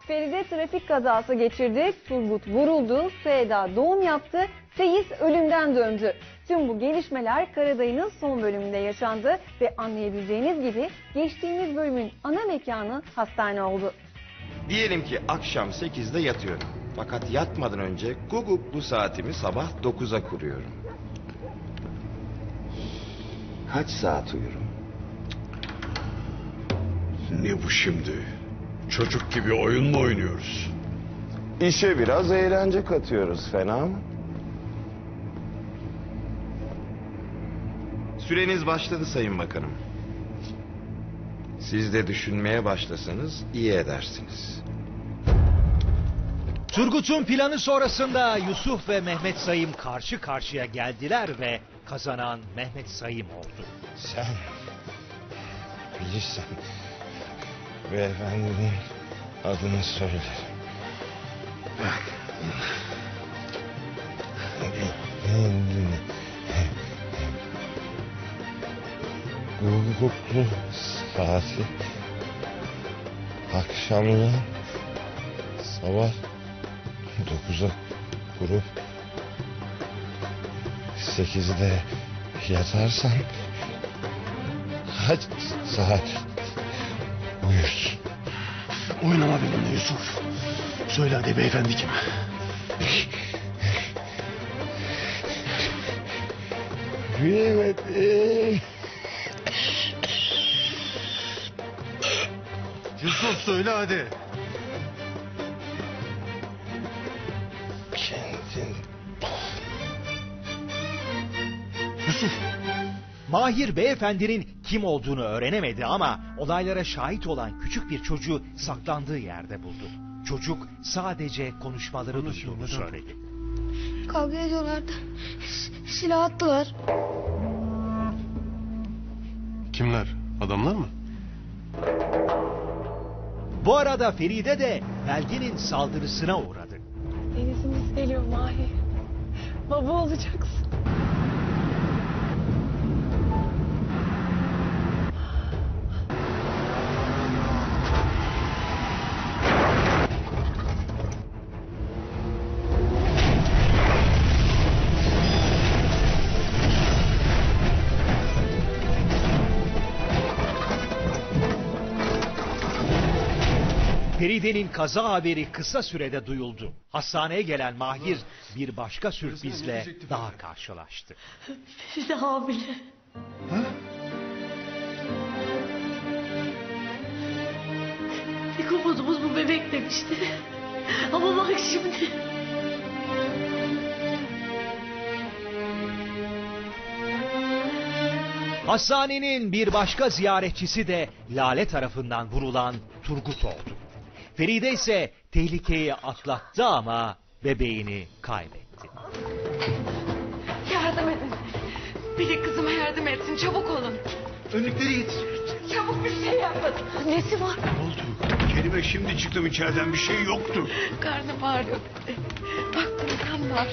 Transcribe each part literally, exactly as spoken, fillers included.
Feride trafik kazası geçirdi, Turgut vuruldu, Süheyda doğum yaptı, Feyiz ölümden döndü. Tüm bu gelişmeler Karadayı'nın son bölümünde yaşandı ve anlayabileceğiniz gibi geçtiğimiz bölümün ana mekanı hastane oldu. Diyelim ki akşam sekizde yatıyorum. Fakat yatmadan önce guguklu saatimi sabah dokuza kuruyorum. Kaç saat uyurum? Ne bu şimdi? Çocuk gibi oyun mu oynuyoruz? İşe biraz eğlence katıyoruz, fena mı? Süreniz başladı Sayın Bakanım. Siz de düşünmeye başlasanız iyi edersiniz. Turgut'un planı sonrasında Yusuf ve Mehmet Sayım karşı karşıya geldiler ve kazanan Mehmet Sayım oldu. Sen bilirsen beyefendinin adını söyle. Bak. Guguklu saati akşamdan sabah dokuza kurup sekizde yatarsan kaç saat uyursun? Oynama benimle Yusuf. Söyle hadi beyefendi kim? Bilemedim. Yusuf söyle hadi. Kendin. Yusuf. Mahir beyefendinin kim olduğunu öğrenemedi ama olaylara şahit olan küçük bir çocuğu saklandığı yerde buldu. Çocuk sadece konuşmaları duyduğunu söyledi. Kavga ediyorlardı. S- silah attılar. Kimler? Adamlar mı? Bu arada Feride de Belgin'in saldırısına uğradı. Denizimiz geliyor Mahir. Baba olacaksın. Feride'nin kaza haberi kısa sürede duyuldu. Hastaneye gelen Mahir bir başka sürprizle daha karşılaştı. Feride hamile. Ha? İlk umudumuz bu bebek demişti. Ama bak şimdi. Hastanenin bir başka ziyaretçisi de Lale tarafından vurulan Turgut oldu. Feride ise tehlikeyi atlattı ama bebeğini kaybetti. Yardım edin. Biri kızıma yardım etsin. Çabuk olun. Önlükleri getir. Çabuk bir şey yapın. Nesi var? Ne oldu? Kerime şimdi çıktım içeriden, bir şey yoktu. Karnım ağrıyor. Baktım kan var.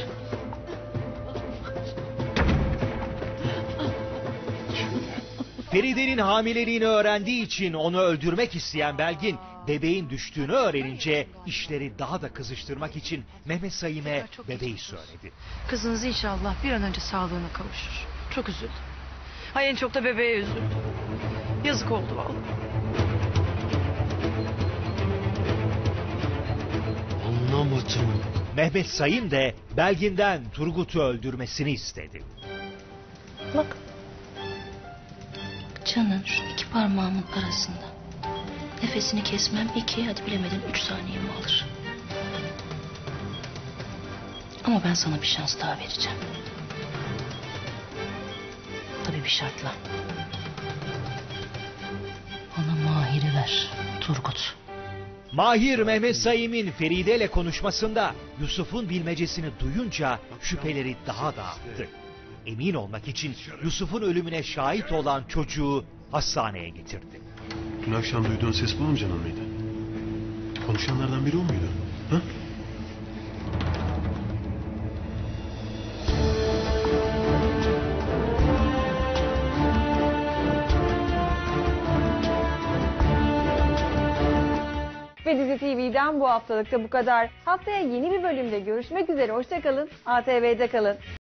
Feride'nin hamileliğini öğrendiği için onu öldürmek isteyen Belgin, bebeğin düştüğünü öğrenince işleri daha da kızıştırmak için Mehmet Sayım'e bebeği söyledi. Kızınız inşallah bir an önce sağlığına kavuşur. Çok üzüldüm. Ay en çok da bebeğe üzüldüm. Yazık oldu vallahi. Anlamadım. Mehmet Sayım da Belgin'den Turgut'u öldürmesini istedi. Bak. Canın şu iki parmağımın arasında. Nefesini kesmem iki, hadi bilemedin üç saniyemi alır. Ama ben sana bir şans daha vereceğim. Tabii bir şartla. Bana Mahir'i ver, Turgut. Mahir Mehmet Sayım'ın Feride ile konuşmasında Yusuf'un bilmecesini duyunca şüpheleri daha da arttı. Emin olmak için Yusuf'un ölümüne şahit olan çocuğu hastaneye getirdi. Dün akşam duyduğun ses bu amcanın mıydı? Konuşanlardan biri o muydu? Ha? ve Dizi T V'den bu haftalıkta bu kadar. Haftaya yeni bir bölümde görüşmek üzere. Hoşça kalın. A T V'de kalın.